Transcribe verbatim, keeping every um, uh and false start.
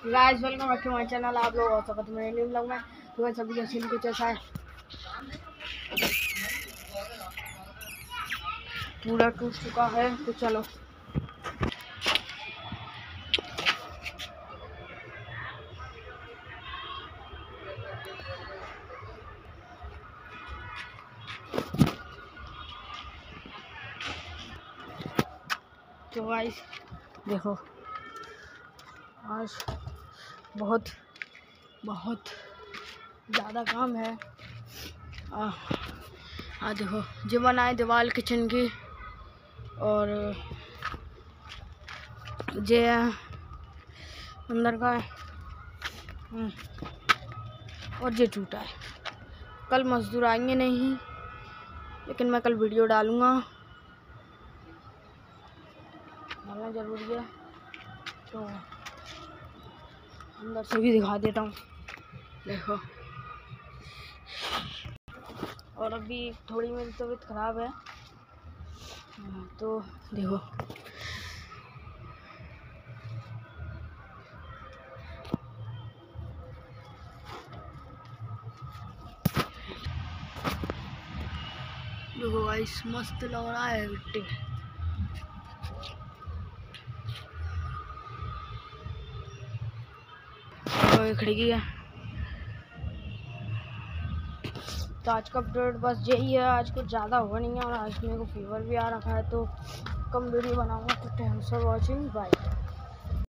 Guys welcome back to my channel. आप लोग हो सकते मेरे न्यू ब्लॉग में। तो सभी का सीन कुछ ऐसा है, पूरा टूट चुका है। तो चलो तो गाइस देखो, आज बहुत बहुत ज़्यादा काम है। आ, आ देखो जो बनाए दीवार किचन की, और जे अंदर का है, और जे टूटा है। कल मजदूर आएंगे नहीं, लेकिन मैं कल वीडियो डालूंगा, डालना जरूरी है। तो अंदर से भी दिखा देता हूँ, देखो। और अभी थोड़ी मेरी तबीयत खराब है, तो देखो देखो गाइस, मस्त लग रहा है मिट्टी। तो खिड़की है। तो आज का अपडेट बस यही है। आज कुछ ज़्यादा हुआ नहीं है, और आज मेरे को फीवर भी आ रखा है, तो कम वीडियो बनाऊंगा। तो थैंक्स फॉर वॉचिंग, बाय।